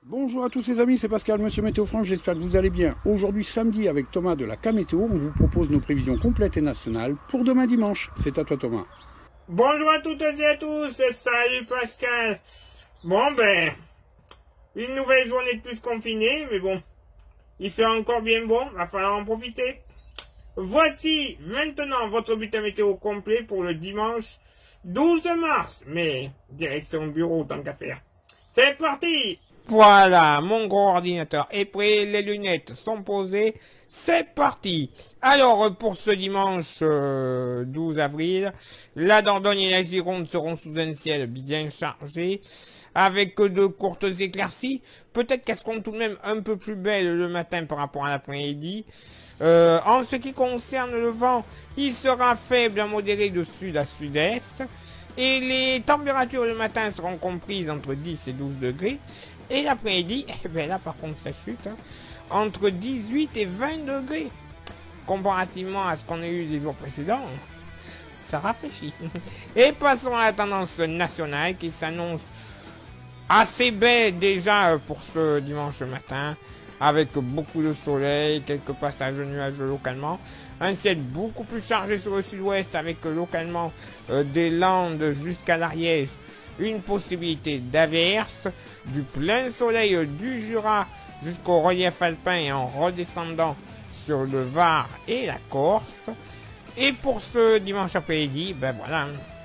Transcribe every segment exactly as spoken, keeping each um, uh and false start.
Bonjour à tous les amis, c'est Pascal, Monsieur Météo France, j'espère que vous allez bien. Aujourd'hui samedi avec Thomas de la K-Météo, on vous propose nos prévisions complètes et nationales pour demain dimanche. C'est à toi Thomas. Bonjour à toutes et à tous, salut Pascal. Bon ben, une nouvelle journée de plus confinée, mais bon, il fait encore bien bon, va falloir en profiter. Voici maintenant votre bulletin météo complet pour le dimanche douze mars, mais direction bureau tant qu'à faire. C'est parti! Voilà, mon gros ordinateur est prêt, les lunettes sont posées, c'est parti. Alors, pour ce dimanche euh, douze avril, la Dordogne et la Gironde seront sous un ciel bien chargé, avec de courtes éclaircies, peut-être qu'elles seront tout de même un peu plus belles le matin par rapport à l'après-midi. Euh, en ce qui concerne le vent, il sera faible à modéré de sud à sud-est, et les températures le matin seront comprises entre dix et douze degrés, et l'après-midi, eh ben là par contre ça chute, hein, entre dix-huit et vingt degrés. Comparativement à ce qu'on a eu les jours précédents, ça rafraîchit. Et passons à la tendance nationale qui s'annonce assez belle déjà pour ce dimanche matin, avec beaucoup de soleil, quelques passages de nuages localement, un ciel beaucoup plus chargé sur le sud-ouest avec localement euh, des Landes jusqu'à l'Ariège, une possibilité d'averse, du plein soleil du Jura jusqu'au relief alpin et en redescendant sur le Var et la Corse. Et pour ce dimanche après-midi, ben voilà,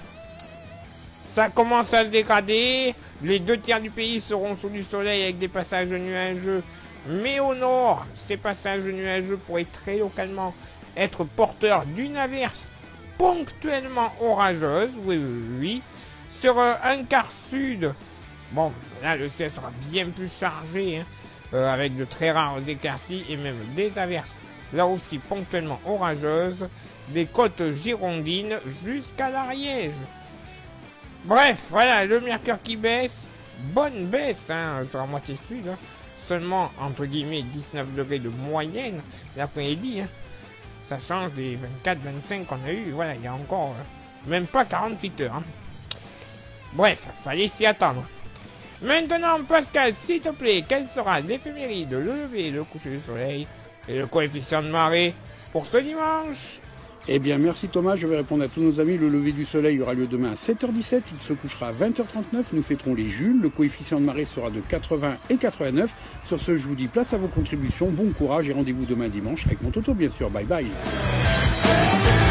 ça commence à se dégrader, les deux tiers du pays seront sous du soleil avec des passages nuageux, mais au nord, ces passages nuageux pourraient très localement être porteurs d'une averse ponctuellement orageuse, oui, oui, oui. Sur euh, un quart sud, bon, là le ciel sera bien plus chargé, hein, euh, avec de très rares éclaircies et même des averses, là aussi ponctuellement orageuses, des côtes girondines jusqu'à l'Ariège. Bref, voilà, le mercure qui baisse, bonne baisse, hein, sur la moitié sud, hein, seulement entre guillemets dix-neuf degrés de moyenne l'après-midi, hein. Ça change des vingt-quatre vingt-cinq qu'on a eu, voilà, il y a encore euh, même pas quarante-huit heures. Hein. Bref, fallait s'y attendre. Maintenant, Pascal, s'il te plaît, quel sera l'éphéméride, le lever et le coucher du soleil et le coefficient de marée pour ce dimanche? Eh bien merci Thomas, je vais répondre à tous nos amis. Le lever du soleil aura lieu demain à sept heures dix-sept, il se couchera à vingt heures trente-neuf, nous fêterons les Jules, le coefficient de marée sera de quatre-vingts et quatre-vingt-neuf. Sur ce, je vous dis place à vos contributions, bon courage et rendez-vous demain dimanche avec mon Toto bien sûr, bye bye.